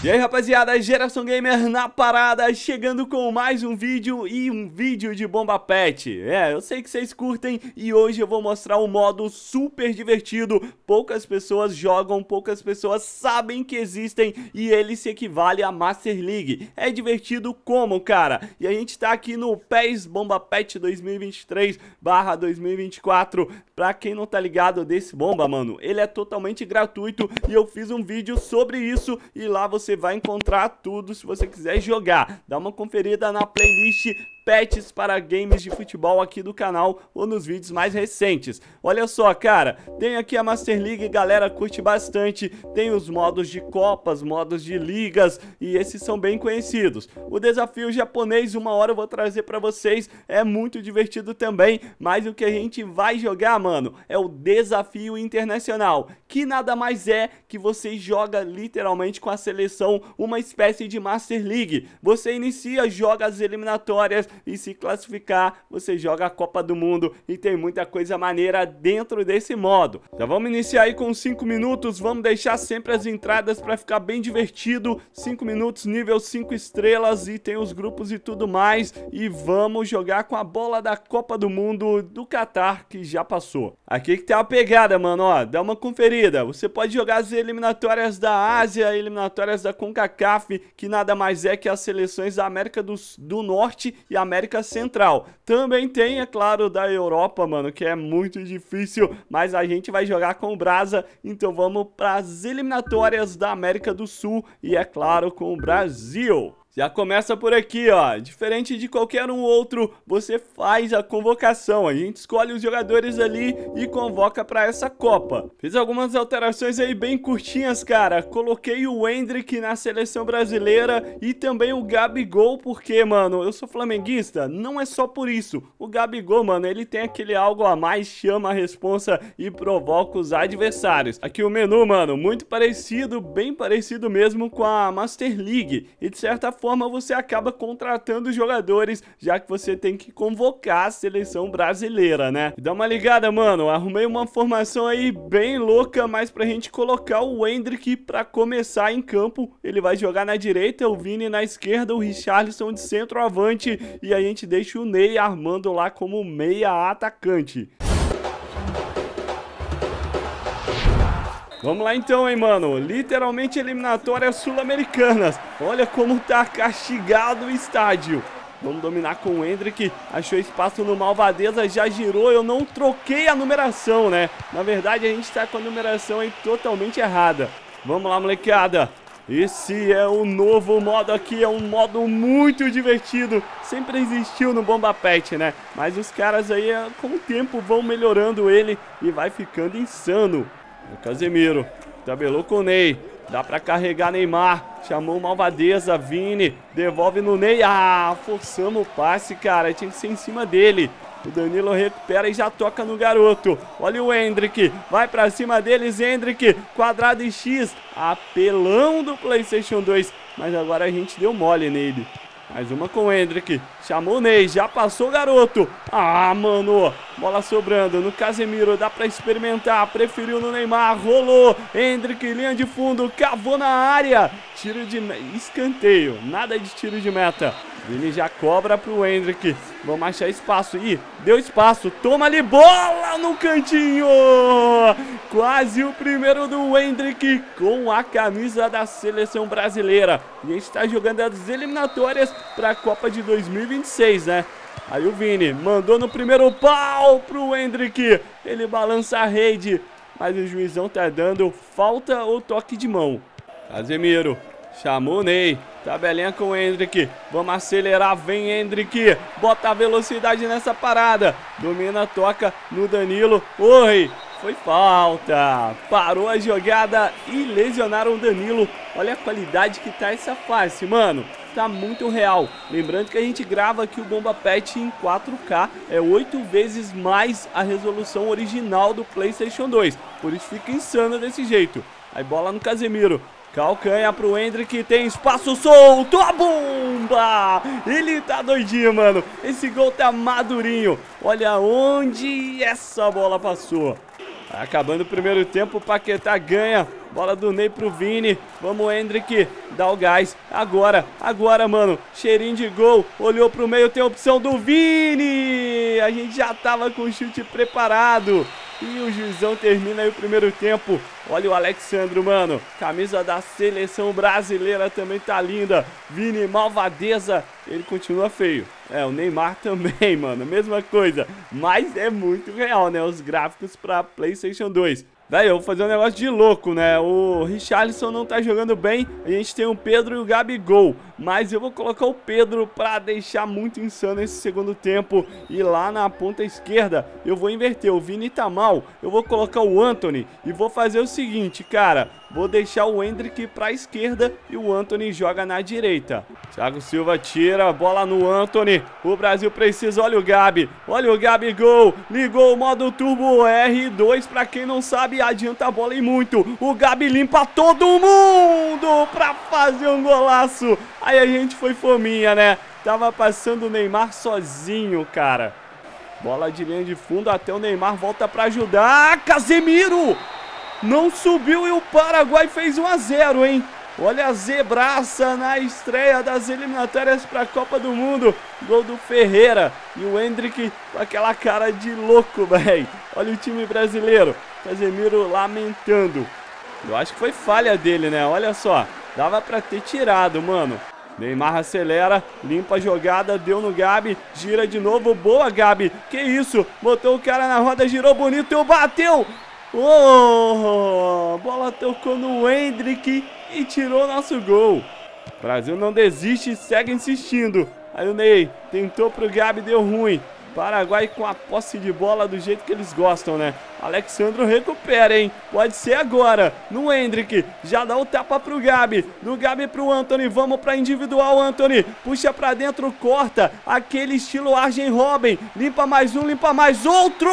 E aí rapaziada, Geração Gamer na parada, chegando com mais um vídeo e um vídeo de Bomba Pet. Eu sei que vocês curtem e hoje eu vou mostrar um modo super divertido. Poucas pessoas jogam, poucas pessoas sabem que existem e ele se equivale a Master League. É divertido como, cara? E a gente tá aqui no PES Bomba Pet 2023/2024. Pra quem não tá ligado desse bomba, mano, ele é totalmente gratuito e eu fiz um vídeo sobre isso e lá você vai encontrar tudo se você quiser jogar. Dá uma conferida na playlist Pets para games de futebol aqui do canal ou nos vídeos mais recentes. Olha só, cara, tem aqui a Master League, galera curte bastante, tem os modos de copas, modos de ligas e esses são bem conhecidos. O desafio japonês, uma hora eu vou trazer pra vocês, é muito divertido também, mas o que a gente vai jogar, mano, é o desafio internacional, que nada mais é que você joga literalmente com a seleção uma espécie de Master League. Você inicia, joga as eliminatórias e se classificar, você joga a Copa do Mundo e tem muita coisa maneira dentro desse modo. Já vamos iniciar aí com 5 minutos, vamos deixar sempre as entradas para ficar bem divertido. 5 minutos, nível 5 estrelas e tem os grupos e tudo mais. E vamos jogar com a bola da Copa do Mundo do Catar, que já passou. Aqui que tem uma pegada, mano, ó, dá uma conferida. Você pode jogar as eliminatórias da Ásia, eliminatórias da CONCACAF, que nada mais é que as seleções da América do Norte e América Central. Também tem, é claro, da Europa, mano, que é muito difícil, mas a gente vai jogar com o Brasa, então vamos para as eliminatórias da América do Sul e, é claro, com o Brasil. Já começa por aqui, ó, diferente de qualquer um outro, você faz a convocação, a gente escolhe os jogadores ali e convoca pra essa Copa. Fiz algumas alterações aí bem curtinhas, cara, coloquei o Endrick na seleção brasileira e também o Gabigol, porque, mano, eu sou flamenguista, não é só por isso, o Gabigol, mano, ele tem aquele algo a mais, chama a responsa e provoca os adversários. Aqui o menu, mano, muito parecido, bem parecido mesmo com a Master League, e de certa forma você acaba contratando jogadores, já que você tem que convocar a seleção brasileira, né? Dá uma ligada, mano, arrumei uma formação aí bem louca, mas pra gente colocar o Endrick pra começar em campo. Ele vai jogar na direita, o Vini na esquerda, o Richarlison de centroavante e a gente deixa o Ney armando lá como meia atacante. Vamos lá então, hein, mano, literalmente eliminatórias sul-americanas. Olha como tá castigado o estádio. Vamos dominar com o Endrick, achou espaço no Malvadeza, já girou, eu não troquei a numeração, né? Na verdade a gente tá com a numeração aí totalmente errada. Vamos lá, molecada. Esse é o novo modo aqui, é um modo muito divertido, sempre existiu no Bomba Pet, né? Mas os caras aí com o tempo vão melhorando ele e vai ficando insano. O Casemiro, tabelou com o Ney, dá pra carregar Neymar, chamou o Malvadeza, Vini, devolve no Ney, forçamos o passe, cara, tinha que ser em cima dele. O Danilo recupera e já toca no garoto. Olha o Endrick, vai pra cima deles, Endrick, quadrado e X, apelão do PlayStation 2, mas agora a gente deu mole nele. Mais uma com o Endrick, chamou o Ney, já passou o garoto. Mano, bola sobrando no Casemiro, dá pra experimentar, preferiu no Neymar, rolou. Endrick, linha de fundo, cavou na área. Tiro de escanteio, nada de tiro de meta. Vini já cobra pro Endrick, vamos achar espaço. Ih, deu espaço, toma ali, bola no cantinho. Quase o primeiro do Endrick com a camisa da seleção brasileira. E a gente tá jogando as eliminatórias pra Copa de 2026, né? Aí o Vini mandou no primeiro pau pro Endrick, ele balança a rede, mas o juizão tá dando falta ou toque de mão. Casemiro, chamou o Ney, tabelinha com o Endrick, vamos acelerar, vem Endrick, bota a velocidade nessa parada, domina, toca no Danilo, oi, foi falta, parou a jogada e lesionaram o Danilo. Olha a qualidade que tá essa face, mano, tá muito real. Lembrando que a gente grava aqui o Bomba Pet em 4K, é 8 vezes mais a resolução original do PlayStation 2, por isso fica insano desse jeito. Aí bola no Casemiro, calcanha pro Endrick, tem espaço solto, a bomba! Ele tá doidinho, mano, esse gol tá madurinho. Olha onde essa bola passou. Acabando o primeiro tempo, o Paquetá ganha Bola do Ney pro Vini. Vamos, Endrick. Dá o gás. Agora, mano. Cheirinho de gol. Olhou pro meio, tem a opção do Vini. A gente já tava com o chute preparado. E o juizão termina aí o primeiro tempo. Olha o Alexandro, mano. Camisa da seleção brasileira também tá linda. Vini, malvadeza. Ele continua feio. É, o Neymar também, mano. Mesma coisa. Mas é muito real, né? Os gráficos pra PlayStation 2. Velho, eu vou fazer um negócio de louco, né? O Richarlison não tá jogando bem. A gente tem o Pedro e o Gabigol. Mas eu vou colocar o Pedro pra deixar muito insano esse segundo tempo. E lá na ponta esquerda eu vou inverter. O Vini tá mal. Eu vou colocar o Antony. E vou fazer o seguinte, cara. Vou deixar o Endrick pra esquerda e o Antony joga na direita. Thiago Silva tira a bola no Antony. O Brasil precisa. Olha o Gabi. Olha o Gabigol. Ligou o modo turbo R2. Pra quem não sabe, adianta a bola e muito. O Gabi limpa todo mundo pra fazer um golaço. Aí a gente foi fominha, né? Tava passando o Neymar sozinho, cara. Bola de linha de fundo até o Neymar volta pra ajudar. Casemiro! Não subiu e o Paraguai fez 1 a 0, hein? Olha a zebraça na estreia das eliminatórias para a Copa do Mundo. Gol do Ferreira. E o Endrick com aquela cara de louco, velho. Olha o time brasileiro. Casemiro lamentando. Eu acho que foi falha dele, né? Olha só. Dava para ter tirado, mano. Neymar acelera, limpa a jogada, deu no Gabi, gira de novo, boa Gabi. Que isso? Botou o cara na roda, girou bonito e bateu. Oh, a bola tocou no Endrick e tirou nosso gol. O Brasil não desiste, segue insistindo. Aí o Ney tentou pro Gabi, deu ruim. Paraguai com a posse de bola do jeito que eles gostam, né? Alexandro recupera, hein? Pode ser agora. No Endrick, já dá o tapa pro Gabi. Do Gabi pro Antony, vamos pra individual, Antony. Puxa pra dentro, corta. Aquele estilo Arjen Robben. Limpa mais um, limpa mais outro.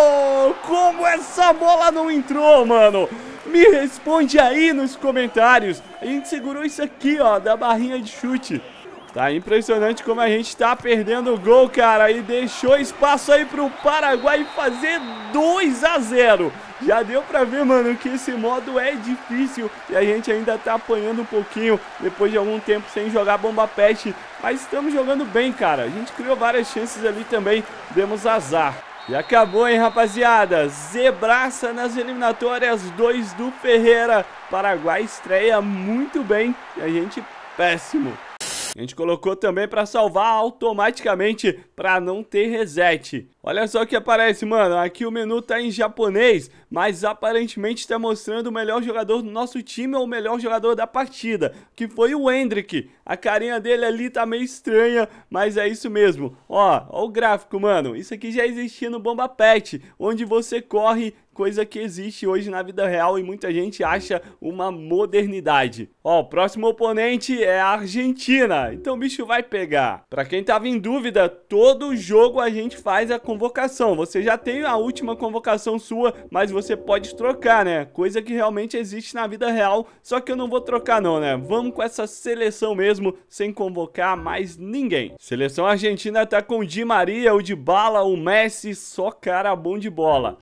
Como essa bola não entrou, mano? Me responde aí nos comentários. A gente segurou isso aqui, ó, da barrinha de chute. Tá impressionante como a gente tá perdendo o gol, cara. E deixou espaço aí pro Paraguai fazer 2 a 0. Já deu pra ver, mano, que esse modo é difícil. E a gente ainda tá apanhando um pouquinho depois de algum tempo sem jogar bomba pet. Mas estamos jogando bem, cara. A gente criou várias chances ali também. Demos azar. E acabou, hein, rapaziada. Zebraça nas eliminatórias 2 do Ferreira. Paraguai estreia muito bem. E a gente péssimo. A gente colocou também para salvar automaticamente, para não ter reset. Olha só o que aparece, mano. Aqui o menu tá em japonês, mas aparentemente tá mostrando o melhor jogador do nosso time ou o melhor jogador da partida, que foi o Endrick. A carinha dele ali tá meio estranha, mas é isso mesmo. Ó o gráfico, mano. Isso aqui já existia no Bomba Pet, onde você corre, coisa que existe hoje na vida real e muita gente acha uma modernidade. Ó, o próximo oponente é a Argentina, então o bicho vai pegar. Pra quem tava em dúvida, todo jogo a gente faz a convocação. Você já tem a última convocação sua, mas você pode trocar, né? Coisa que realmente existe na vida real, só que eu não vou trocar não, né? Vamos com essa seleção mesmo, sem convocar mais ninguém. Seleção argentina tá com o Di Maria, o Dybala, o Messi, só cara bom de bola.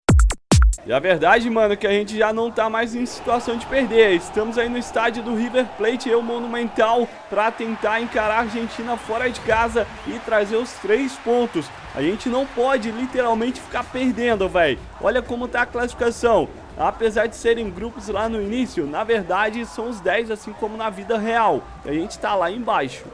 E a verdade, mano, é que a gente já não tá mais em situação de perder. Estamos aí no estádio do River Plate, o Monumental, pra tentar encarar a Argentina fora de casa e trazer os 3 pontos. A gente não pode literalmente ficar perdendo, velho. Olha como tá a classificação. Apesar de serem grupos lá no início, na verdade são os 10, assim como na vida real. E a gente tá lá embaixo.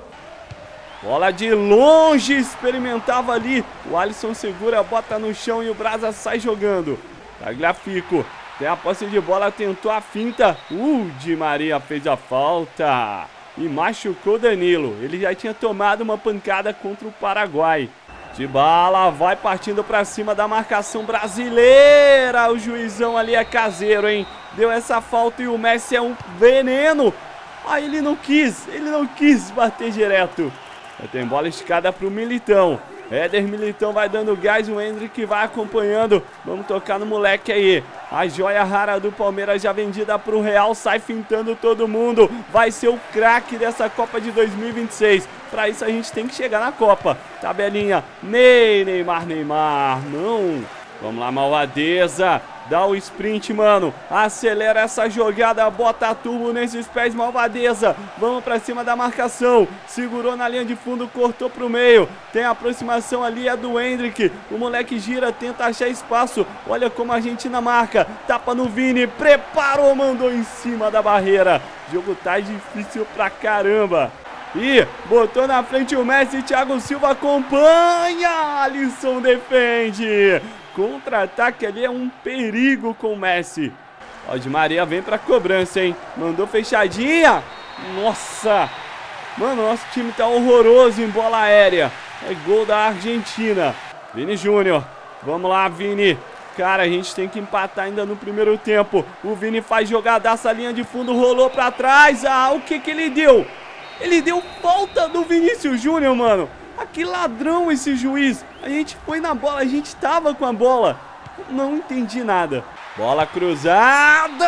Bola de longe, experimentava ali. O Alisson segura, bota no chão e o Brasa sai jogando. Tagliafico, tem a posse de bola, tentou a finta. Di Maria fez a falta e machucou Danilo. Ele já tinha tomado uma pancada contra o Paraguai. Dybala vai partindo pra cima da marcação brasileira. O juizão ali é caseiro, hein? Deu essa falta e o Messi é um veneno. Ah, ele não quis bater direto. Já tem bola esticada pro Militão. Éder Militão vai dando gás, o Endrick vai acompanhando. Vamos tocar no moleque aí. A joia rara do Palmeiras já vendida pro Real, sai fintando todo mundo. Vai ser o craque dessa Copa de 2026. Pra isso a gente tem que chegar na Copa. Tabelinha, Neymar, não. Vamos lá, malvadeza. Dá o sprint, mano. Acelera essa jogada. Bota turbo nesses pés, malvadeza. Vamos pra cima da marcação. Segurou na linha de fundo, cortou pro meio. Tem a aproximação ali, é do Endrick. O moleque gira, tenta achar espaço. Olha como a Argentina marca. Tapa no Vini. Preparou, mandou em cima da barreira. O jogo tá difícil pra caramba. E botou na frente o Messi. Thiago Silva acompanha. Alisson defende. Contra-ataque ali é um perigo com o Messi. Ó, Di Maria vem pra cobrança, hein? Mandou fechadinha. Nossa! Mano, nosso time tá horroroso em bola aérea. É gol da Argentina. Vini Júnior. Vamos lá, Vini. Cara, a gente tem que empatar ainda no primeiro tempo. O Vini faz jogadaça, linha de fundo, rolou pra trás. Ah, o que que ele deu? Ele deu falta do Vinícius Júnior, mano. Ah, que ladrão esse juiz. A gente foi na bola, a gente tava com a bola. Não entendi nada. Bola cruzada,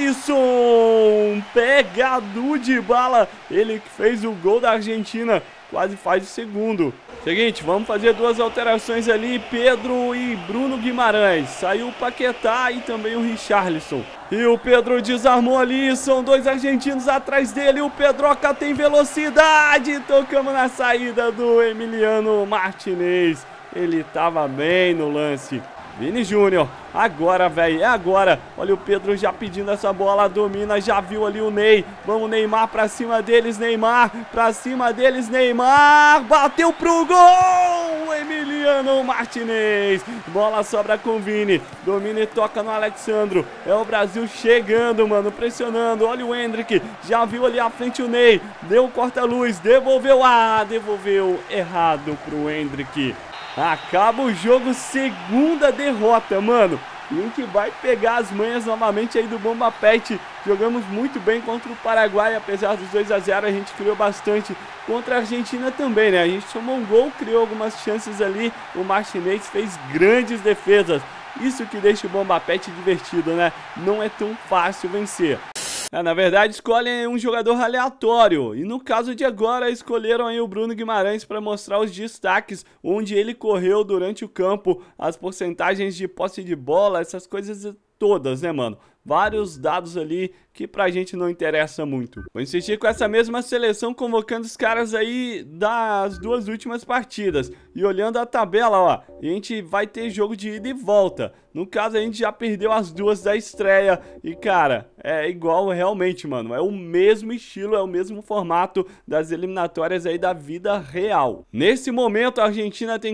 Alisson. Pegado de bala. Ele que fez o gol da Argentina. Quase faz o segundo. Seguinte, vamos fazer duas alterações ali. Pedro e Bruno Guimarães. Saiu o Paquetá e também o Richarlison. E o Pedro desarmou ali. São dois argentinos atrás dele. O Pedroca tem velocidade. Tocamos na saída do Emiliano Martinez. Ele tava bem no lance. Vini Júnior, agora, velho, é agora. Olha o Pedro já pedindo essa bola, domina, já viu ali o Ney. Vamos, Neymar, pra cima deles, Neymar. Pra cima deles, Neymar. Bateu pro gol! Emiliano Martinez. Bola sobra com o Vini. Domina e toca no Alexandro. É o Brasil chegando, mano, pressionando. Olha o Endrick, já viu ali à frente o Ney. Deu o corta-luz, devolveu. Ah, devolveu errado pro Endrick. Acaba o jogo, segunda derrota, mano. A gente vai pegar as manhas novamente aí do Bomba Pet. Jogamos muito bem contra o Paraguai, apesar dos 2 a 0, a gente criou bastante. Contra a Argentina também, né? A gente tomou um gol, criou algumas chances ali. O Martinez fez grandes defesas. Isso que deixa o Bomba Pet divertido, né? Não é tão fácil vencer. Na verdade, escolhem um jogador aleatório. E no caso de agora, escolheram aí o Bruno Guimarães para mostrar os destaques, onde ele correu durante o campo, as porcentagens de posse de bola, essas coisas todas, né, mano? Vários dados ali que pra gente não interessa muito. Vou insistir com essa mesma seleção, convocando os caras aí das duas últimas partidas. E olhando a tabela, ó, a gente vai ter jogo de ida e volta. No caso, a gente já perdeu as duas da estreia. E, cara, é igual realmente, mano. É o mesmo estilo, é o mesmo formato das eliminatórias aí da vida real. Nesse momento, a Argentina tem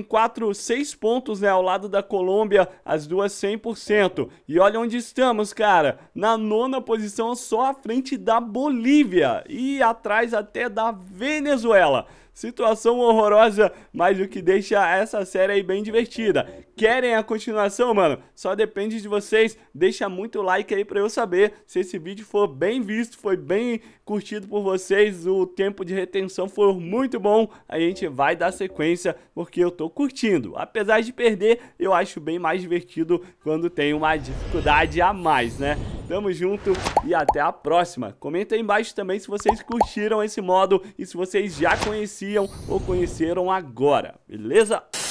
6 pontos, né, ao lado da Colômbia, as duas 100%. E olha onde estamos, cara. Na 9ª posição, só à frente da Bolívia. E atrás até da Venezuela. Situação horrorosa, mas o que deixa essa série aí bem divertida. Querem a continuação, mano? Só depende de vocês. Deixa muito like aí pra eu saber se esse vídeo for bem visto, foi bem curtido por vocês, o tempo de retenção foi muito bom. A gente vai dar sequência porque eu tô curtindo. Apesar de perder, eu acho bem mais divertido quando tem uma dificuldade a mais, né? Tamo junto e até a próxima. Comenta aí embaixo também se vocês curtiram esse modo e se vocês já conheciam ou conheceram agora, beleza?